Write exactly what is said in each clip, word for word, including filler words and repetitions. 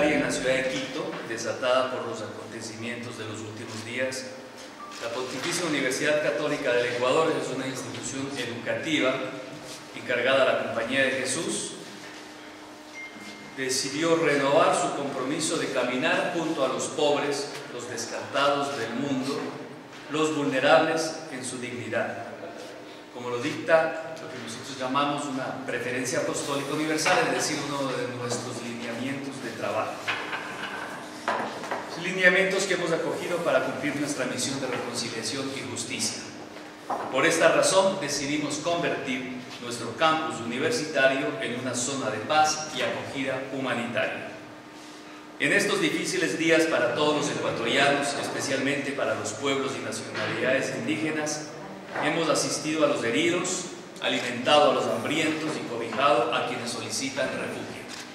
humanitaria en la ciudad de Quito, desatada por los acontecimientos de los últimos días. La Pontificia Universidad Católica del Ecuador es una institución educativa encargada a la Compañía de Jesús. Decidió renovar su compromiso de caminar junto a los pobres, los descartados del mundo, los vulnerables en su dignidad, como lo dicta lo que nosotros llamamos una preferencia apostólica universal, es decir, uno de nuestros lineamientos de trabajo. Lineamientos que hemos acogido para cumplir nuestra misión de reconciliación y justicia. Por esta razón decidimos convertir nuestro campus universitario en una zona de paz y acogida humanitaria. En estos difíciles días para todos los ecuatorianos, especialmente para los pueblos y nacionalidades indígenas, hemos asistido a los heridos, alimentado a los hambrientos y cobijado a quienes solicitan refugio.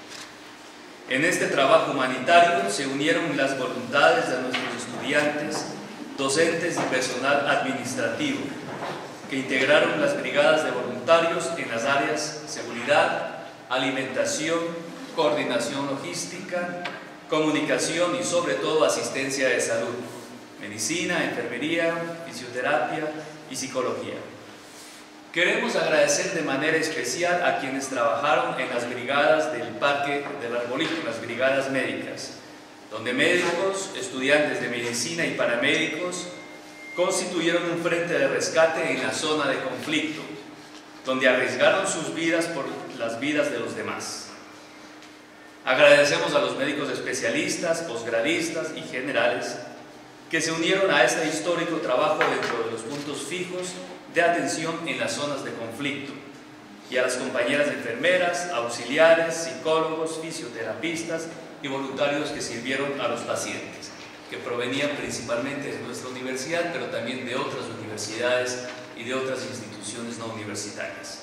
En este trabajo humanitario se unieron las voluntades de nuestros estudiantes, docentes y personal administrativo, que integraron las brigadas de voluntarios en las áreas seguridad, alimentación, coordinación logística, comunicación y sobre todo asistencia de salud, medicina, enfermería, fisioterapia y psicología. Queremos agradecer de manera especial a quienes trabajaron en las brigadas del Parque del Arbolito, las brigadas médicas, donde médicos, estudiantes de medicina y paramédicos constituyeron un frente de rescate en la zona de conflicto, donde arriesgaron sus vidas por las vidas de los demás. Agradecemos a los médicos especialistas, posgradistas y generales que se unieron a este histórico trabajo dentro de los puntos fijos de atención en las zonas de conflicto, y a las compañeras enfermeras, auxiliares, psicólogos, fisioterapistas y voluntarios que sirvieron a los pacientes, que provenían principalmente de nuestra universidad, pero también de otras universidades y de otras instituciones no universitarias.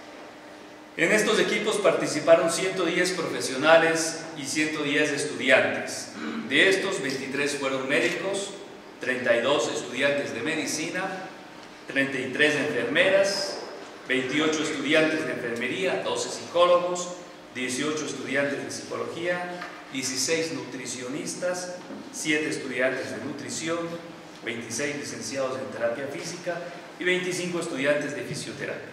En estos equipos participaron ciento diez profesionales y ciento diez estudiantes. De estos, veintitrés fueron médicos, treinta y dos estudiantes de medicina, treinta y tres enfermeras, veintiocho estudiantes de enfermería, doce psicólogos, dieciocho estudiantes de psicología, dieciséis nutricionistas, siete estudiantes de nutrición, veintiséis licenciados en terapia física y veinticinco estudiantes de fisioterapia.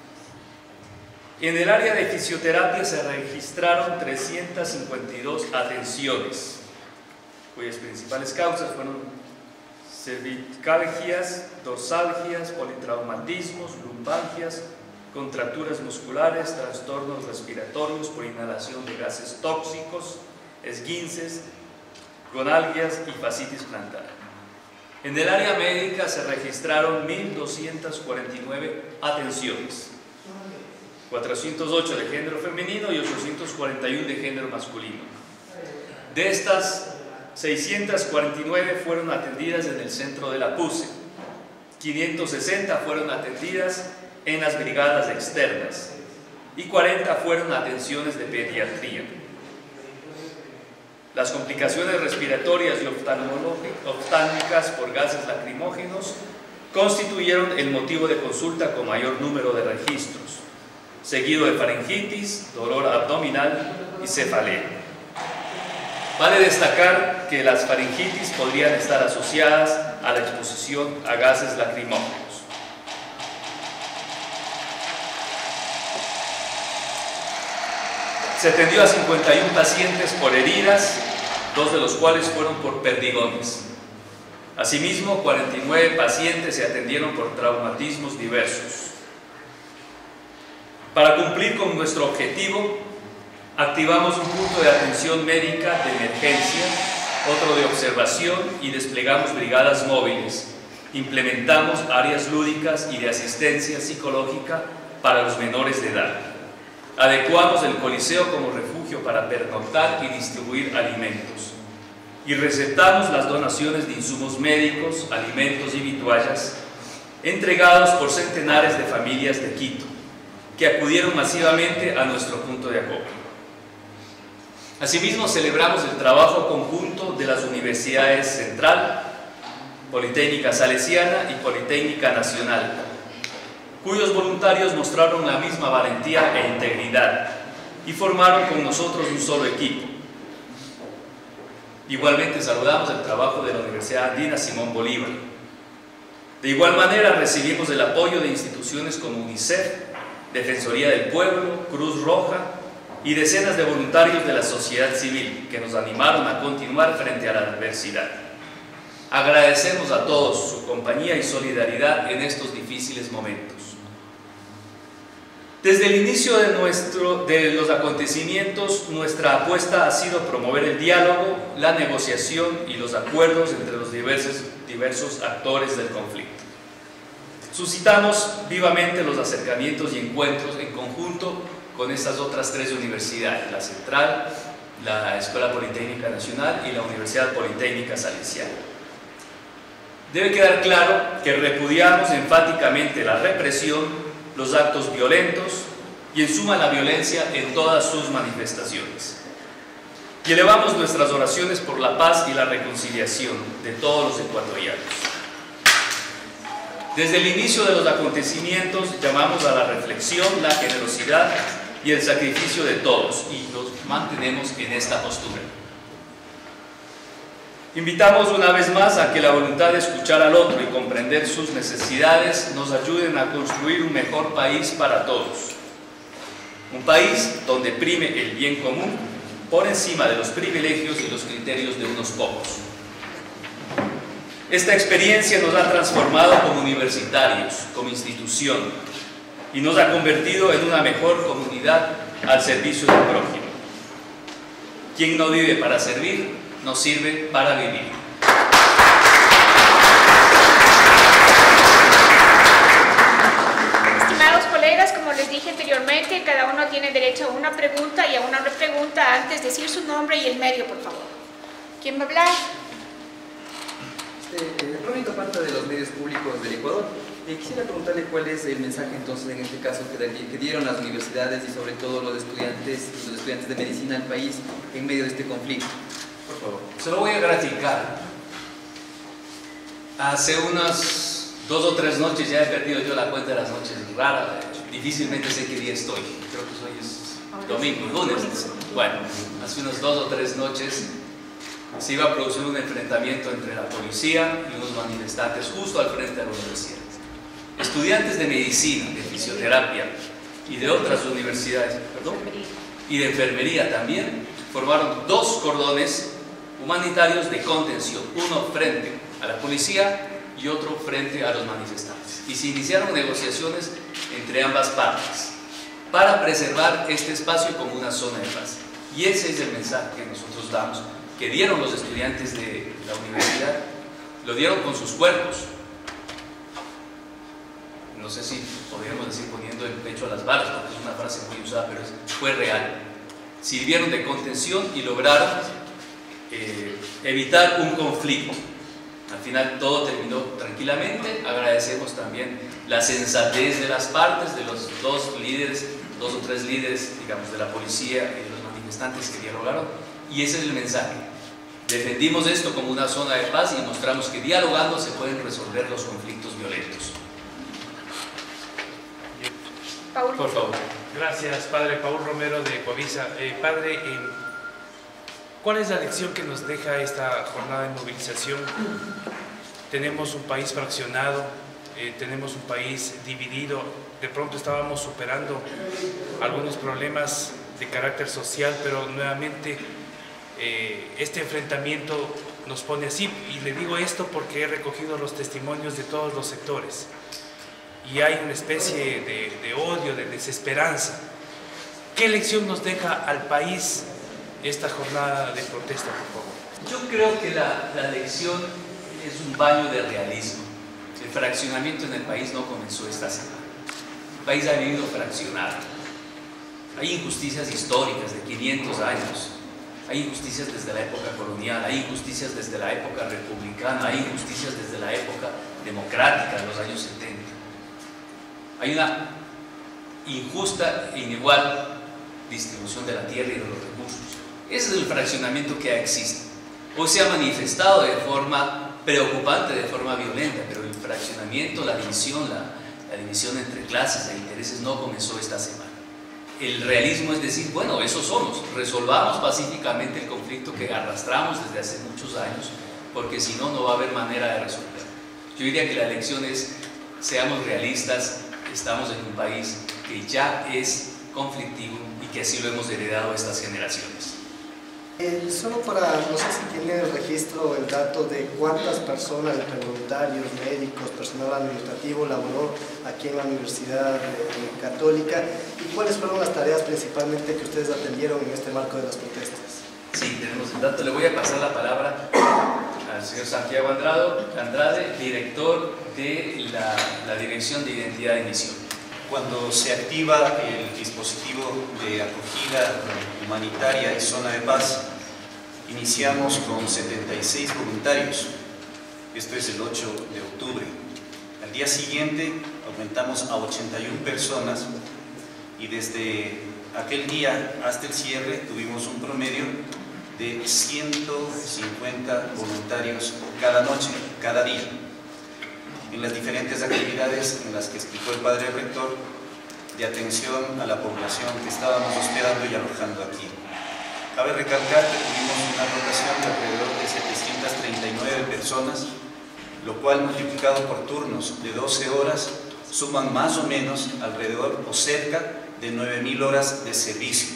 En el área de fisioterapia se registraron trescientas cincuenta y dos atenciones, cuyas principales causas fueron cervicalgias, dorsalgias, politraumatismos, lumbalgias, contracturas musculares, trastornos respiratorios por inhalación de gases tóxicos, esguinces, gonalgias y fascitis plantar. En el área médica se registraron mil doscientas cuarenta y nueve atenciones, cuatrocientos ocho de género femenino y ochocientos cuarenta y uno de género masculino. De estas, seiscientas cuarenta y nueve fueron atendidas en el centro de la P U C E, quinientas sesenta fueron atendidas en las brigadas externas y cuarenta fueron atenciones de pediatría. Las complicaciones respiratorias y oftálmicas por gases lacrimógenos constituyeron el motivo de consulta con mayor número de registros, seguido de faringitis, dolor abdominal y cefalea. Vale destacar que las faringitis podrían estar asociadas a la exposición a gases lacrimógenos. Se atendió a cincuenta y uno pacientes por heridas, dos de los cuales fueron por perdigones. Asimismo, cuarenta y nueve pacientes se atendieron por traumatismos diversos. Para cumplir con nuestro objetivo, activamos un punto de atención médica de emergencia, otro de observación y desplegamos brigadas móviles. Implementamos áreas lúdicas y de asistencia psicológica para los menores de edad. Adecuamos el Coliseo como refugio para pernoctar y distribuir alimentos. Y receptamos las donaciones de insumos médicos, alimentos y vituallas entregados por centenares de familias de Quito, que acudieron masivamente a nuestro punto de acopio. Asimismo, celebramos el trabajo conjunto de las universidades Central, Politécnica Salesiana y Politécnica Nacional, cuyos voluntarios mostraron la misma valentía e integridad y formaron con nosotros un solo equipo. Igualmente saludamos el trabajo de la Universidad Andina Simón Bolívar. De igual manera recibimos el apoyo de instituciones como UNICEF, Defensoría del Pueblo, Cruz Roja y decenas de voluntarios de la sociedad civil que nos animaron a continuar frente a la adversidad. Agradecemos a todos su compañía y solidaridad en estos difíciles momentos. Desde el inicio de, nuestro, de los acontecimientos, nuestra apuesta ha sido promover el diálogo, la negociación y los acuerdos entre los diversos, diversos actores del conflicto. Suscitamos vivamente los acercamientos y encuentros en conjunto con estas otras tres universidades, la Central, la Escuela Politécnica Nacional y la Universidad Politécnica Salesiana. Debe quedar claro que repudiamos enfáticamente la represión, los actos violentos y en suma la violencia en todas sus manifestaciones. Y elevamos nuestras oraciones por la paz y la reconciliación de todos los ecuatorianos. Desde el inicio de los acontecimientos llamamos a la reflexión, la generosidad y el sacrificio de todos y nos mantenemos en esta postura. Invitamos una vez más a que la voluntad de escuchar al otro y comprender sus necesidades nos ayuden a construir un mejor país para todos. Un país donde prime el bien común por encima de los privilegios y los criterios de unos pocos. Esta experiencia nos ha transformado como universitarios, como institución, y nos ha convertido en una mejor comunidad al servicio del prójimo. Quien no vive para servir, no sirve para vivir. Estimados colegas, como les dije anteriormente, cada uno tiene derecho a una pregunta y a una repregunta antes, decir su nombre y el medio, por favor. ¿Quién va a hablar? Eh, Ronito Panta, de los medios públicos del Ecuador. Eh, quisiera preguntarle cuál es el mensaje entonces en este caso que, que dieron las universidades y sobre todo los estudiantes, los estudiantes de medicina al país en medio de este conflicto. Por favor. Se lo voy a gratificar. Hace unas dos o tres noches, ya he perdido yo la cuenta de las noches raras, difícilmente sé qué día estoy, creo que hoy es domingo, lunes. Bueno, hace unas dos o tres noches se iba a producir un enfrentamiento entre la policía y unos manifestantes justo al frente de la universidad. Estudiantes de medicina, de fisioterapia y de otras universidades, perdón, y de enfermería también, formaron dos cordones humanitarios de contención, uno frente a la policía y otro frente a los manifestantes. Y se iniciaron negociaciones entre ambas partes para preservar este espacio como una zona de paz. Y ese es el mensaje que nosotros damos, que dieron los estudiantes de la universidad, lo dieron con sus cuerpos. No sé si podríamos decir poniendo el pecho a las balas, porque es una frase muy usada, pero es, fue real. Sirvieron de contención y lograron eh, evitar un conflicto. Al final todo terminó tranquilamente. Agradecemos también la sensatez de las partes, de los dos líderes, dos o tres líderes, digamos, de la policía y de los manifestantes que dialogaron. Y ese es el mensaje. Defendimos esto como una zona de paz y mostramos que dialogando se pueden resolver los conflictos violentos. Paul. Por favor. Gracias, padre. Paul Romero de Coavisa. Eh, padre, eh, ¿cuál es la lección que nos deja esta jornada de movilización? Tenemos un país fraccionado, eh, tenemos un país dividido. De pronto estábamos superando algunos problemas de carácter social, pero nuevamente eh, este enfrentamiento nos pone así. Y le digo esto porque he recogido los testimonios de todos los sectores. Y hay una especie de, de odio, de desesperanza. ¿Qué lección nos deja al país esta jornada de protesta, por favor? Yo creo que la, la lección es un baño de realismo. El fraccionamiento en el país no comenzó esta semana. El país ha vivido fraccionado. Hay injusticias históricas de quinientos años. Hay injusticias desde la época colonial, hay injusticias desde la época republicana, hay injusticias desde la época democrática de los años setenta. Hay una injusta e inigual distribución de la tierra y de los recursos. Ese es el fraccionamiento que existe. Hoy se ha manifestado de forma preocupante, de forma violenta, pero el fraccionamiento, la división, la, la división entre clases e intereses no comenzó esta semana. el realismo es decir, bueno, eso somos, resolvamos pacíficamente el conflicto que arrastramos desde hace muchos años, porque si no, no va a haber manera de resolver. Yo diría que la lección es, seamos realistas, estamos en un país que ya es conflictivo y que así lo hemos heredado a estas generaciones. Eh, solo para, no sé si tiene el registro, el dato de cuántas personas, entre voluntarios, médicos, personal administrativo, laboró aquí en la Universidad eh, Católica, y cuáles fueron las tareas principalmente que ustedes atendieron en este marco de las protestas. Sí, tenemos el dato. Le voy a pasar la palabra al señor Santiago Andrade, Andrade director de la, la Dirección de Identidad y Misión. Cuando se activa el dispositivo de acogida humanitaria y zona de paz, iniciamos con setenta y seis voluntarios. Esto es el ocho de octubre. Al día siguiente aumentamos a ochenta y una personas y desde aquel día hasta el cierre tuvimos un promedio de ciento cincuenta voluntarios cada noche, cada día, en las diferentes actividades en las que explicó el padre rector de atención a la población que estábamos hospedando y alojando aquí. Cabe recalcar que tuvimos una rotación de alrededor de setecientas treinta y nueve personas, lo cual multiplicado por turnos de doce horas suman más o menos alrededor o cerca de nueve mil horas de servicio.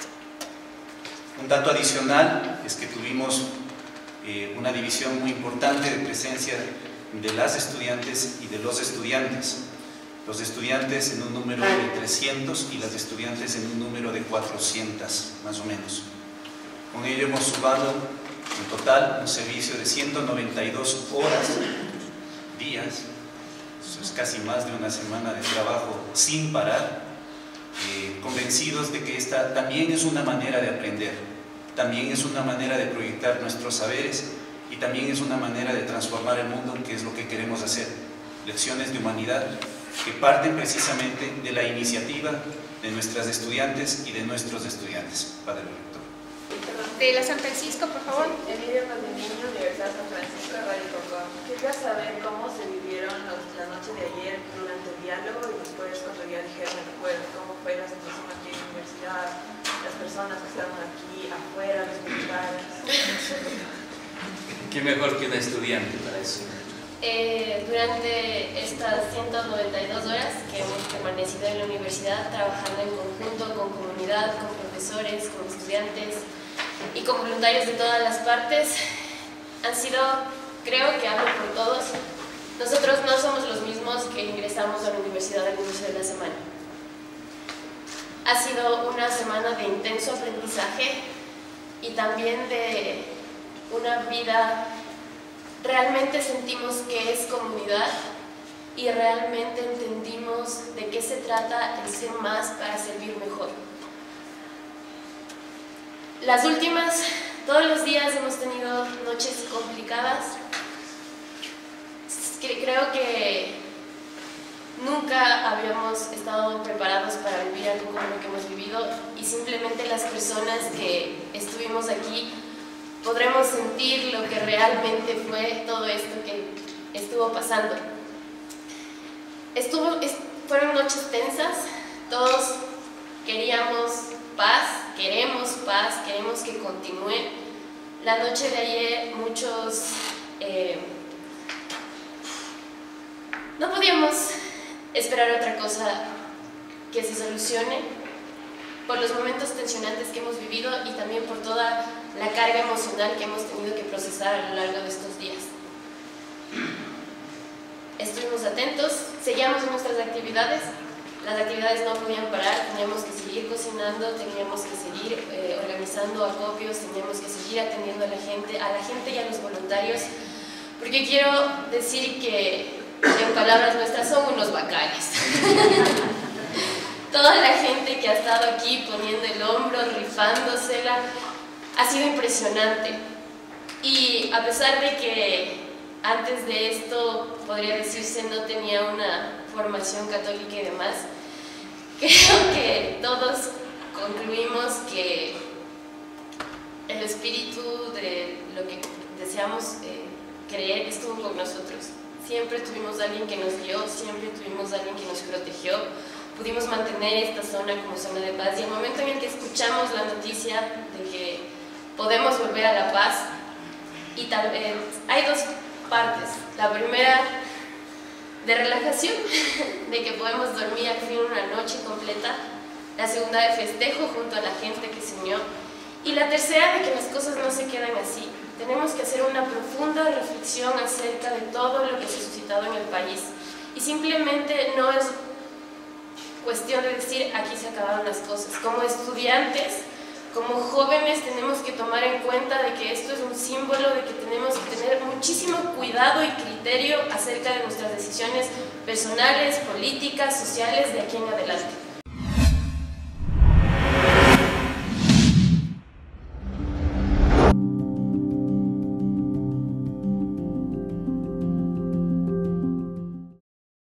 Un dato adicional es que tuvimos eh, una división muy importante de presencia de las estudiantes y de los estudiantes. Los estudiantes en un número de trescientos y las estudiantes en un número de cuatrocientas, más o menos. Con ello hemos sumado en total un servicio de ciento noventa y dos horas, días, eso es casi más de una semana de trabajo sin parar, eh, convencidos de que esta también es una manera de aprender, también es una manera de proyectar nuestros saberes y también es una manera de transformar el mundo, que es lo que queremos hacer. Lecciones de humanidad que parten precisamente de la iniciativa de nuestras estudiantes y de nuestros estudiantes. Padre Rector. De la San Francisco, por favor. Emilio Valdeviño, Universidad San Francisco de Baricoco. Quería saber cómo se vivieron los, la noche de ayer durante el diálogo y después cuando ya dijeron el acuerdo, cómo fue la situación aquí en la universidad, las personas que estaban aquí afuera, los militares. ¿Qué mejor que una estudiante para eso? Eh, durante estas ciento noventa y dos horas que hemos permanecido en la universidad trabajando en conjunto con comunidad, con profesores, con estudiantes y con voluntarios de todas las partes, han sido, creo que hablo por todos, nosotros no somos los mismos que ingresamos a la universidad al inicio de la semana. Ha sido una semana de intenso aprendizaje y también de una vida. Realmente sentimos que es comunidad y realmente entendimos de qué se trata el ser más para servir mejor. Las últimas, todos los días hemos tenido noches complicadas. Creo que nunca habíamos estado preparados para vivir algo como lo que hemos vivido y simplemente las personas que estuvimos aquí podremos sentir lo que realmente fue todo esto que estuvo pasando. Estuvo, es, fueron noches tensas, todos queríamos paz, queremos paz, queremos que continúe. La noche de ayer muchos eh, no podíamos esperar otra cosa que se solucione por los momentos tensionantes que hemos vivido y también por toda la carga emocional que hemos tenido que procesar a lo largo de estos días. Estuvimos atentos, seguíamos en nuestras actividades, las actividades no podían parar, teníamos que seguir cocinando, teníamos que seguir eh, organizando acopios, teníamos que seguir atendiendo a la gente, a la gente y a los voluntarios, porque quiero decir que, en palabras nuestras, son unos bacanes. Toda la gente que ha estado aquí poniendo el hombro, rifándosela, ha sido impresionante. Y a pesar de que antes de esto, podría decirse, no tenía una formación católica y demás, creo que todos concluimos que el espíritu de lo que deseamos eh, creer estuvo con nosotros. Siempre tuvimos a alguien que nos guió, siempre tuvimos a alguien que nos protegió. pudimos mantener esta zona como zona de paz, y el momento en el que escuchamos la noticia de que podemos volver a la paz, y tal, eh, hay dos partes. La primera, de relajación, de que podemos dormir al fin una noche completa. La segunda, de festejo junto a la gente que se unió. Y la tercera, de que las cosas no se quedan así. Tenemos que hacer una profunda reflexión acerca de todo lo que se ha suscitado en el país. Y simplemente no es cuestión de decir, aquí se acabaron las cosas. Como estudiantes, como jóvenes, tenemos que tomar en cuenta de que esto es un símbolo de que tenemos que tener muchísimo cuidado y criterio acerca de nuestras decisiones personales, políticas, sociales de aquí en adelante.